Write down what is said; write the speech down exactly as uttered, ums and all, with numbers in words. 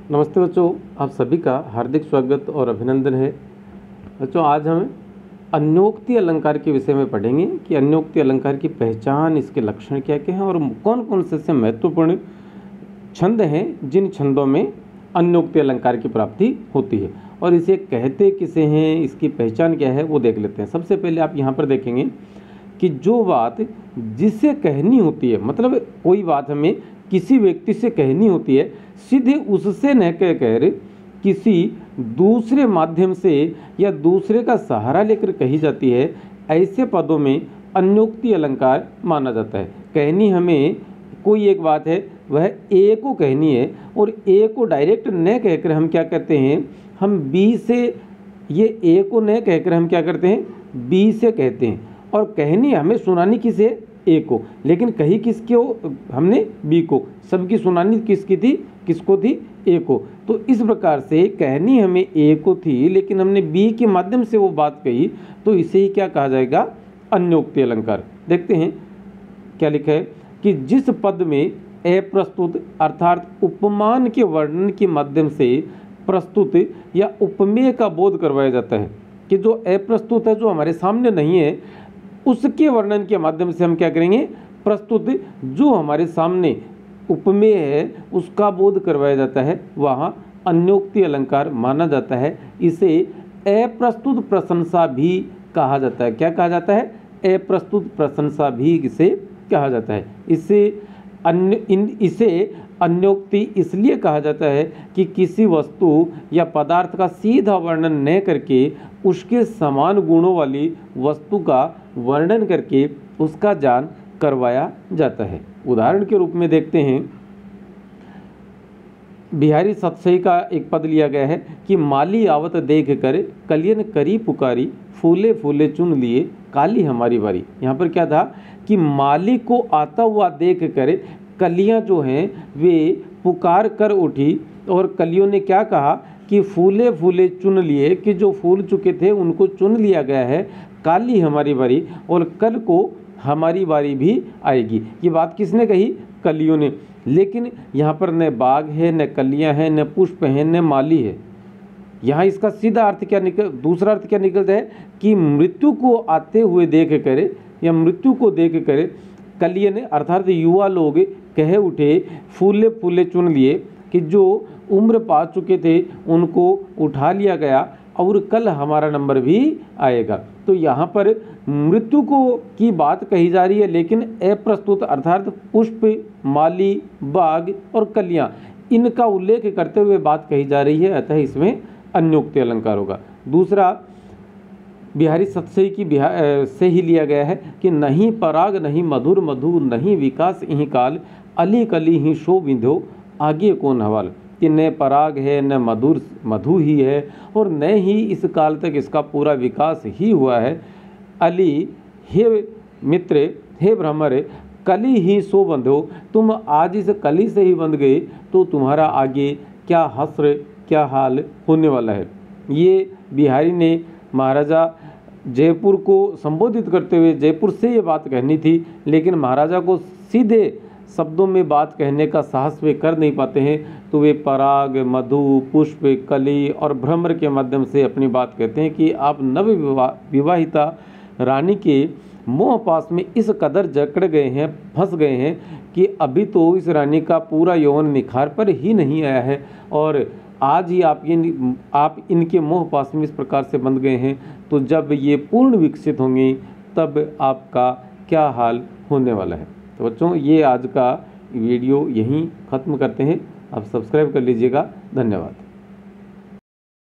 नमस्ते बच्चों, आप सभी का हार्दिक स्वागत और अभिनंदन है। बच्चों, आज हम अन्योक्ति अलंकार के विषय में पढ़ेंगे कि अन्योक्ति अलंकार की पहचान, इसके लक्षण क्या क्या हैं और कौन कौन से ऐसे महत्वपूर्ण छंद हैं जिन छंदों में अन्योक्ति अलंकार की प्राप्ति होती है और इसे कहते किसे हैं, इसकी पहचान क्या है, वो देख लेते हैं। सबसे पहले आप यहाँ पर देखेंगे कि जो बात जिसे कहनी होती है, मतलब कोई बात हमें किसी व्यक्ति से कहनी होती है, सीधे उससे न कहकर किसी दूसरे माध्यम से या दूसरे का सहारा लेकर कही जाती है, ऐसे पदों में अन्योक्ति अलंकार माना जाता है। कहनी हमें कोई एक बात है, वह ए को कहनी है और ए को डायरेक्ट न कहकर हम क्या कहते हैं, हम बी से, ये ए को न कहकर हम क्या करते हैं, बी से कहते हैं। और कहनी हमें सुनानी किसे, ए को, लेकिन कही किसके हो, हमने बी को। सबकी सुनानी किसकी थी, किसको थी, ए को। तो इस प्रकार से कहनी हमें ए को थी, लेकिन हमने बी के माध्यम से वो बात कही, तो इसे ही क्या कहा जाएगा, अन्योक्ति अलंकार। देखते हैं क्या लिखा है कि जिस पद में अप्रस्तुत अर्थात उपमान के वर्णन के माध्यम से प्रस्तुत या उपमेय का बोध करवाया जाता है, कि जो अप्रस्तुत है, जो हमारे सामने नहीं है, उसके वर्णन के माध्यम से हम क्या करेंगे, प्रस्तुत जो हमारे सामने उपमेय है उसका बोध करवाया जाता है, वहाँ अन्योक्ति अलंकार माना जाता है। इसे अप्रस्तुत प्रशंसा भी कहा जाता है। क्या कहा जाता है, अप्रस्तुत प्रशंसा भी इसे कहा जाता है। इसे अन्य इन इसे अन्योक्ति इसलिए कहा जाता है कि किसी वस्तु या पदार्थ का सीधा वर्णन न करके उसके समान गुणों वाली वस्तु का वर्णन करके उसका ज्ञान करवाया जाता है। उदाहरण के रूप में देखते हैं, बिहारी सतसई का एक पद लिया गया है कि माली आवत देख कर कलियन करी पुकारी, फूले फूले चुन लिए काली हमारी बारी। यहाँ पर क्या था कि माली को आता हुआ देख कर कलियाँ जो हैं वे पुकार कर उठी और कलियों ने क्या कहा कि फूले फूले चुन लिए, कि जो फूल चुके थे उनको चुन लिया गया है, काली हमारी बारी, और कल को हमारी बारी भी आएगी। ये बात किसने कही, कलियों ने। लेकिन यहाँ पर न बाग है, न कलियाँ हैं, न पुष्प हैं, न माली है। यहाँ इसका सीधा अर्थ क्या निकल दूसरा अर्थ क्या निकलता है कि मृत्यु को आते हुए देख कर या मृत्यु को देख कर कलियन अर्थात युवा लोग कह उठे, फूले फूले चुन लिए, कि जो उम्र पा चुके थे उनको उठा लिया गया और कल हमारा नंबर भी आएगा। तो यहाँ पर मृत्यु को की बात कही जा रही है, लेकिन अप्रस्तुत अर्थात पुष्प, माली, बाग और कलियाँ, इनका उल्लेख करते हुए बात कही जा रही है, अतः इसमें अन्योक्ति अलंकार होगा। दूसरा बिहारी सतसई की बिहार से ही लिया गया है कि नहीं पराग नहीं मधुर मधु नहीं विकास यही काल, अली कली ही शो विंध्यो आगे कौन हवाल। कि न पराग है, न मधुर मधु ही है, और न ही इस काल तक इसका पूरा विकास ही हुआ है। अली, हे मित्र, हे भ्रमर, कली ही सो बंधो, तुम आज इस कली से ही बंध गए तो तुम्हारा आगे क्या हस्र, क्या हाल होने वाला है। ये बिहारी ने महाराजा जयपुर को संबोधित करते हुए जयपुर से ये बात कहनी थी, लेकिन महाराजा को सीधे शब्दों में बात कहने का साहस वे कर नहीं पाते हैं, तो वे पराग, मधु, पुष्प, कली और भ्रमर के माध्यम से अपनी बात कहते हैं कि आप नव विवाहिता रानी के मोह पास में इस कदर जकड़ गए हैं, फंस गए हैं कि अभी तो इस रानी का पूरा यौवन निखार पर ही नहीं आया है, और आज ही आप ये आप इनके मोह पास में इस प्रकार से बंध गए हैं, तो जब ये पूर्ण विकसित होंगे तब आपका क्या हाल होने वाला है। तो बच्चों, ये आज का वीडियो यहीं ख़त्म करते हैं। आप सब्सक्राइब कर लीजिएगा। धन्यवाद।